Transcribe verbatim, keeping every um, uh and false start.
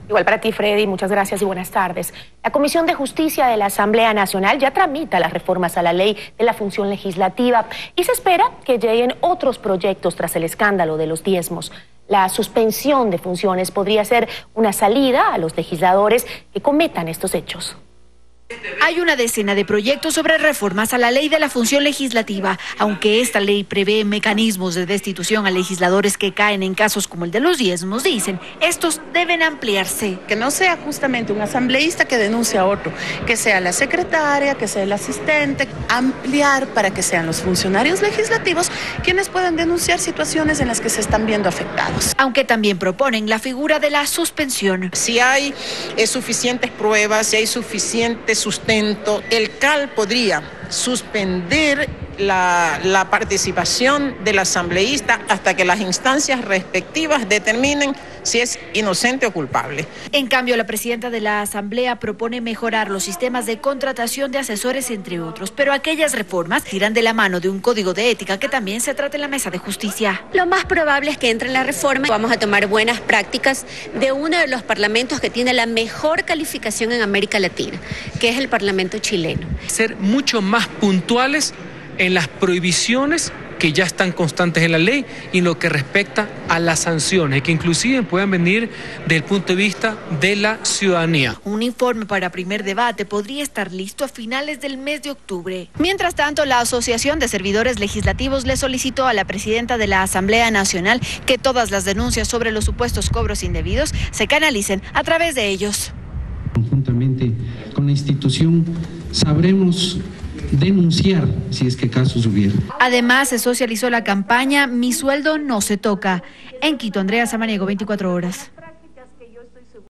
Igual para ti, Freddy, muchas gracias y buenas tardes. La Comisión de Justicia de la Asamblea Nacional ya tramita las reformas a la ley de la función legislativa y se espera que lleguen otros proyectos tras el escándalo de los diezmos. La suspensión de funciones podría ser una salida a los legisladores que cometan estos hechos. Hay una decena de proyectos sobre reformas a la ley de la función legislativa, aunque esta ley prevé mecanismos de destitución a legisladores que caen en casos como el de los diezmos, dicen, estos deben ampliarse. Que no sea justamente un asambleísta que denuncie a otro, que sea la secretaria, que sea el asistente, ampliar para que sean los funcionarios legislativos quienes puedan denunciar situaciones en las que se están viendo afectados. Aunque también proponen la figura de la suspensión. Si hay eh, suficientes pruebas, si hay suficiente sustento, el C A L podría suspender la, la participación del asambleísta hasta que las instancias respectivas determinen si es inocente o culpable. En cambio, la presidenta de la Asamblea propone mejorar los sistemas de contratación de asesores, entre otros, pero aquellas reformas irán de la mano de un código de ética que también se trata en la mesa de justicia. Lo más probable es que entre en la reforma. Vamos a tomar buenas prácticas de uno de los parlamentos que tiene la mejor calificación en América Latina, que es el Parlamento chileno. Ser mucho más puntuales en las prohibiciones que ya están constantes en la ley y en lo que respecta a las sanciones, que inclusive puedan venir desde el punto de vista de la ciudadanía. Un informe para primer debate podría estar listo a finales del mes de octubre. Mientras tanto, la Asociación de Servidores Legislativos le solicitó a la presidenta de la Asamblea Nacional que todas las denuncias sobre los supuestos cobros indebidos se canalicen a través de ellos. Conjuntamente con la institución sabremos denunciar si es que casos hubiera. Además, se socializó la campaña Mi sueldo no se toca. En Quito, Andrea Samaniego, veinticuatro horas.